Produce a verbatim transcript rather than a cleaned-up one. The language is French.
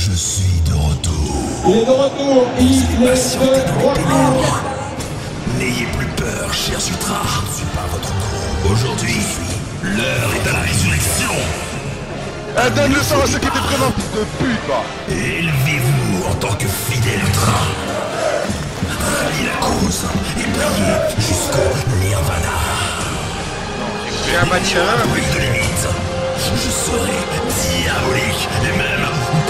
Je suis de retour. Il est de retour, il est de retour. N'ayez plus peur, chers Ultras. Je ne suis pas votre gros. Aujourd'hui, l'heure est à la résurrection. Eh, donne le sang à ceux qui étaient présents, fils de pute, va. Élevez-vous en tant que fidèle Ultra. Ralliez la cause et brillez jusqu'au Nirvana. J'ai un match là. Plus de limites. Je serai diabolique et même